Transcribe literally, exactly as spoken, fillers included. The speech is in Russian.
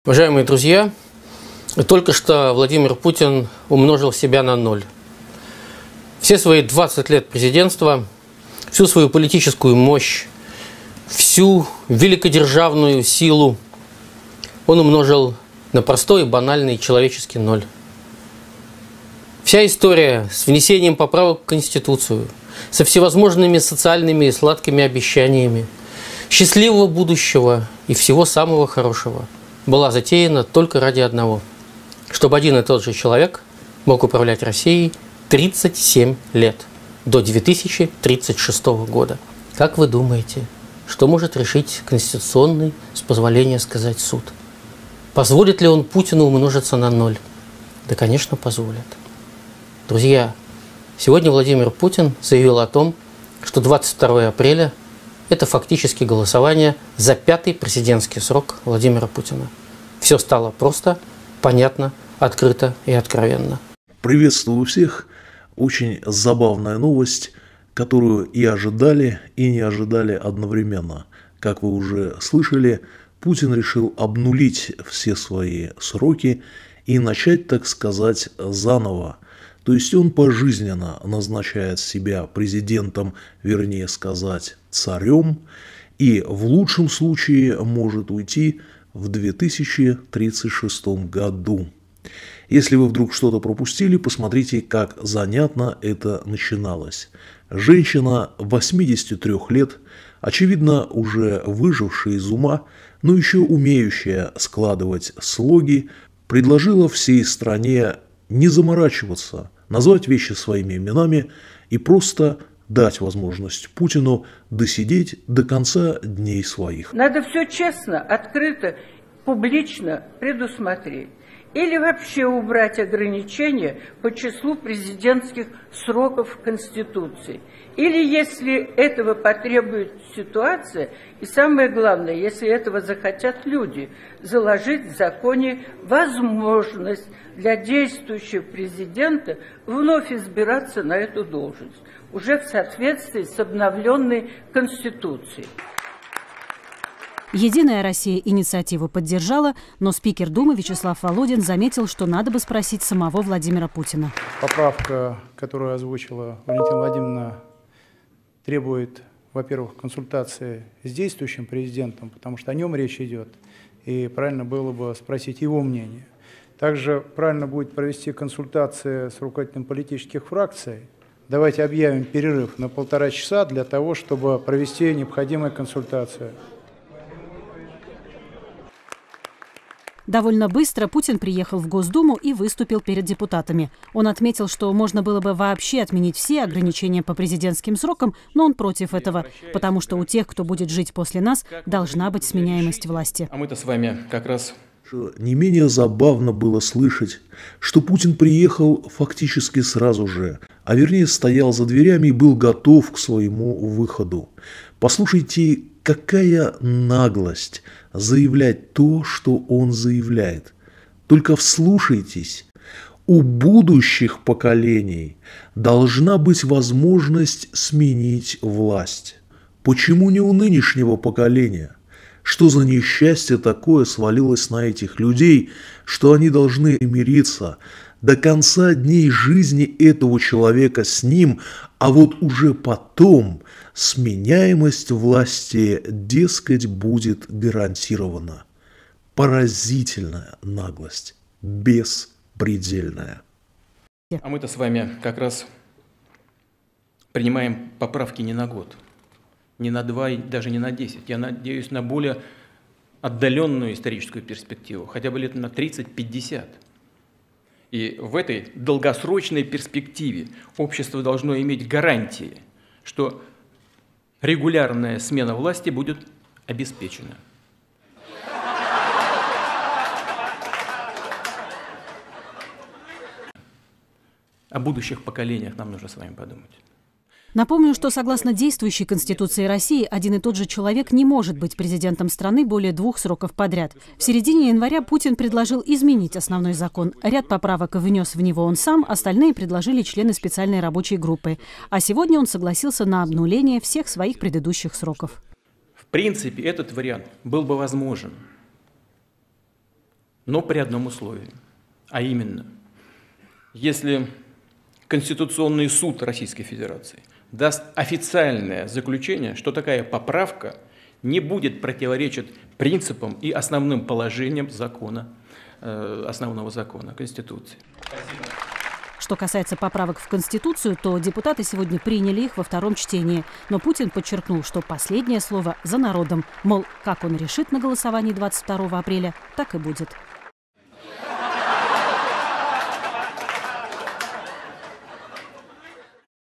Уважаемые друзья, только что Владимир Путин умножил себя на ноль. Все свои двадцать лет президентства, всю свою политическую мощь, всю великодержавную силу он умножил на простой и банальный человеческий ноль. Вся история с внесением поправок в Конституцию, со всевозможными социальными и сладкими обещаниями, счастливого будущего и всего самого хорошего была затеяна только ради одного – чтобы один и тот же человек мог управлять Россией тридцать семь лет, до две тысячи тридцать шестого года. Как вы думаете, что может решить конституционный, с позволения сказать, суд? Позволит ли он Путину умножиться на ноль? Да, конечно, позволит. Друзья, сегодня Владимир Путин заявил о том, что двадцать второго апреля – это фактически голосование за пятый президентский срок Владимира Путина. Все стало просто, понятно, открыто и откровенно. Приветствую всех. Очень забавная новость, которую и ожидали, и не ожидали одновременно. Как вы уже слышали, Путин решил обнулить все свои сроки и начать, так сказать, заново. То есть он пожизненно назначает себя президентом, вернее сказать, царем, и в лучшем случае может уйти в две тысячи тридцать шестом году. Если вы вдруг что-то пропустили, посмотрите, как занятно это начиналось. Женщина восьмидесяти трёх лет, очевидно уже выжившая из ума, но еще умеющая складывать слоги, предложила всей стране не заморачиваться, назвать вещи своими именами и просто дать возможность Путину досидеть до конца дней своих. Надо все честно, открыто, публично предусмотреть. Или вообще убрать ограничения по числу президентских сроков в Конституции. Или, если этого потребует ситуация, и самое главное, если этого захотят люди, заложить в законе возможность для действующего президента вновь избираться на эту должность, уже в соответствии с обновленной Конституцией. «Единая Россия» инициативу поддержала, но спикер Думы Вячеслав Володин заметил, что надо бы спросить самого Владимира Путина. Поправка, которую озвучила Валентина Владимировна, требует, во-первых, консультации с действующим президентом, потому что о нем речь идет, и правильно было бы спросить его мнение. Также правильно будет провести консультации с руководителем политических фракций. Давайте объявим перерыв на полтора часа для того, чтобы провести необходимую консультацию. Довольно быстро Путин приехал в Госдуму и выступил перед депутатами. Он отметил, что можно было бы вообще отменить все ограничения по президентским срокам, но он против этого, потому что у тех, кто будет жить после нас, должна быть сменяемость власти. А мы-то с вами как раз... Не менее забавно было слышать, что Путин приехал фактически сразу же, а вернее стоял за дверями и был готов к своему выходу. Послушайте, какая наглость заявлять то, что он заявляет. Только вслушайтесь, у будущих поколений должна быть возможность сменить власть. Почему не у нынешнего поколения? Что за несчастье такое свалилось на этих людей, что они должны мириться до конца дней жизни этого человека с ним, а вот уже потом сменяемость власти, дескать, будет гарантирована. Поразительная наглость, беспредельная. А мы-то с вами как раз принимаем поправки не на год, не на два и даже не на десять. Я надеюсь на более отдаленную историческую перспективу, хотя бы лет на тридцать-пятьдесят. И в этой долгосрочной перспективе общество должно иметь гарантии, что регулярная смена власти будет обеспечена. О будущих поколениях нам нужно с вами подумать. Напомню, что согласно действующей Конституции России, один и тот же человек не может быть президентом страны более двух сроков подряд. В середине января Путин предложил изменить основной закон. Ряд поправок внес в него он сам, остальные предложили члены специальной рабочей группы. А сегодня он согласился на обнуление всех своих предыдущих сроков. В принципе, этот вариант был бы возможен. но при одном условии. А именно, если Конституционный суд Российской Федерации даст официальное заключение, что такая поправка не будет противоречить принципам и основным положениям закона, основного закона, Конституции. Что касается поправок в Конституцию, то депутаты сегодня приняли их во втором чтении. Но Путин подчеркнул, что последнее слово за народом. Мол, как он решит на голосовании двадцать второго апреля, так и будет.